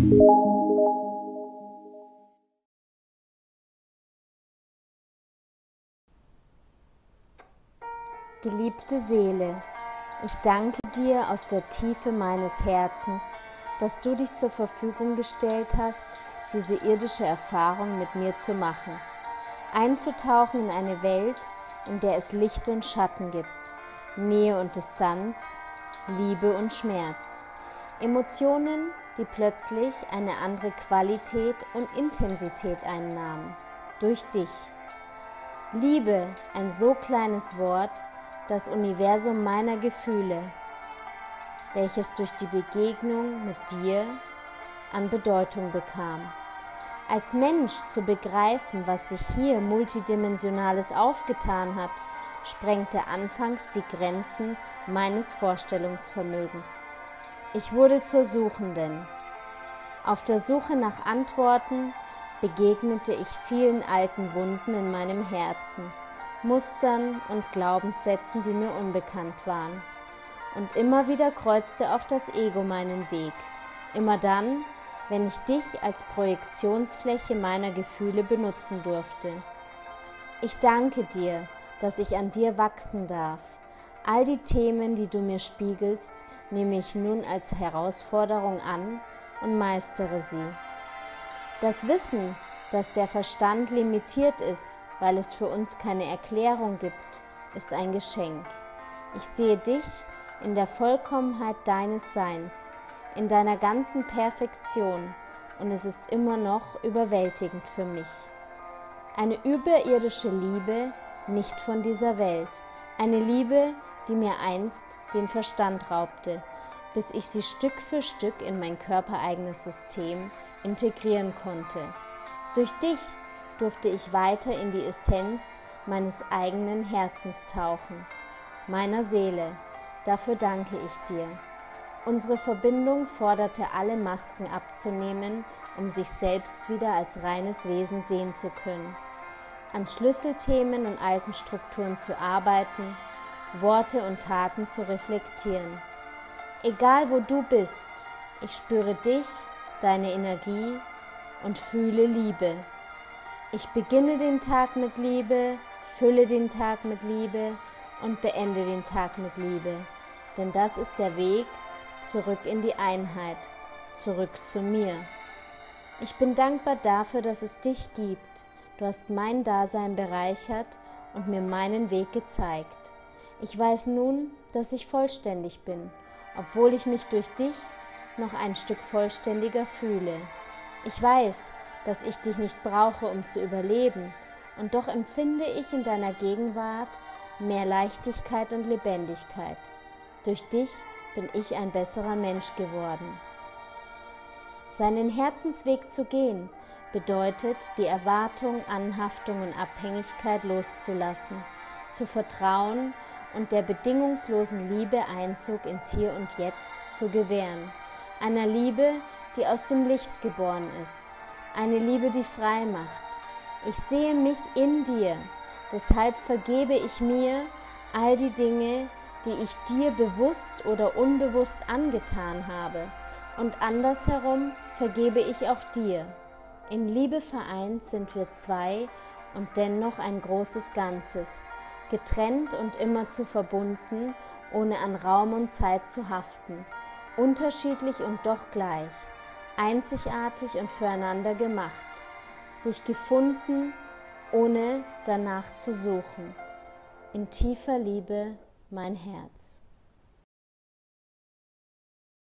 Geliebte Seele, ich danke dir aus der Tiefe meines Herzens, dass du dich zur Verfügung gestellt hast, diese irdische Erfahrung mit mir zu machen, einzutauchen in eine Welt, in der es Licht und Schatten gibt, Nähe und Distanz, Liebe und Schmerz, Emotionen, die plötzlich eine andere Qualität und Intensität einnahmen, durch dich. Liebe, ein so kleines Wort, das Universum meiner Gefühle, welches durch die Begegnung mit dir an Bedeutung bekam. Als Mensch zu begreifen, was sich hier Multidimensionales aufgetan hat, sprengte anfangs die Grenzen meines Vorstellungsvermögens. Ich wurde zur Suchenden. Auf der Suche nach Antworten begegnete ich vielen alten Wunden in meinem Herzen, Mustern und Glaubenssätzen, die mir unbekannt waren. Und immer wieder kreuzte auch das Ego meinen Weg. Immer dann, wenn ich dich als Projektionsfläche meiner Gefühle benutzen durfte. Ich danke dir, dass ich an dir wachsen darf. All die Themen, die du mir spiegelst, nehme ich nun als Herausforderung an und meistere sie. Das Wissen, dass der Verstand limitiert ist, weil es für uns keine Erklärung gibt, ist ein Geschenk. Ich sehe dich in der Vollkommenheit deines Seins, in deiner ganzen Perfektion, und es ist immer noch überwältigend für mich. Eine überirdische Liebe, nicht von dieser Welt, eine Liebe, die mir einst den Verstand raubte, bis ich sie Stück für Stück in mein körpereigenes System integrieren konnte. Durch dich durfte ich weiter in die Essenz meines eigenen Herzens tauchen, meiner Seele. Dafür danke ich dir. Unsere Verbindung forderte alle Masken abzunehmen, um sich selbst wieder als reines Wesen sehen zu können, an Schlüsselthemen und alten Strukturen zu arbeiten, Worte und Taten zu reflektieren. Egal wo du bist, ich spüre dich, deine Energie und fühle Liebe. Ich beginne den Tag mit Liebe, fülle den Tag mit Liebe und beende den Tag mit Liebe. Denn das ist der Weg zurück in die Einheit, zurück zu mir. Ich bin dankbar dafür, dass es dich gibt. Du hast mein Dasein bereichert und mir meinen Weg gezeigt. Ich weiß nun, dass ich vollständig bin, obwohl ich mich durch dich noch ein Stück vollständiger fühle. Ich weiß, dass ich dich nicht brauche, um zu überleben, und doch empfinde ich in deiner Gegenwart mehr Leichtigkeit und Lebendigkeit. Durch dich bin ich ein besserer Mensch geworden. Seinen Herzensweg zu gehen, bedeutet, die Erwartung, Anhaftung und Abhängigkeit loszulassen, zu vertrauen und der bedingungslosen Liebe Einzug ins Hier und Jetzt zu gewähren. Einer Liebe, die aus dem Licht geboren ist. Eine Liebe, die frei macht. Ich sehe mich in dir, deshalb vergebe ich mir all die Dinge, die ich dir bewusst oder unbewusst angetan habe. Und andersherum vergebe ich auch dir. In Liebe vereint sind wir zwei und dennoch ein großes Ganzes, getrennt und immerzu verbunden, ohne an Raum und Zeit zu haften, unterschiedlich und doch gleich, einzigartig und füreinander gemacht, sich gefunden, ohne danach zu suchen. In tiefer Liebe, mein Herz.